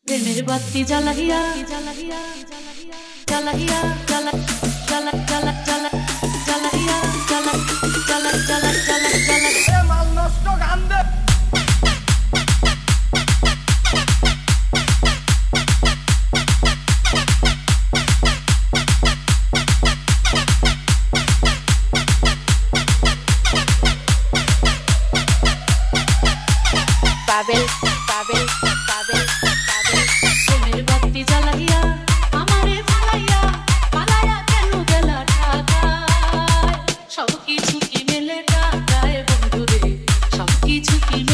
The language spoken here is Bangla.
প্রেমের বাতি জ্বালাইয়া জ্বালাইয়া জ্বালাইয়া জ্বালা জ্বালা জ্বালা জ্বালা জ্বালাইয়া জ্বালা জ্বালা জ্বালা জ্বালা জ্বালা এ মাল নষ্ট গান দে। Pavel, Pavel, Pavel, Pavel. প্রেমের বাতি জ্বালাইয়া আমারে ফালাইয়া ফালাইয়া কেন গেলা ঢাকায় সব কিছু কি মেলে টাকায় বন্ধুরে সব কিছু কি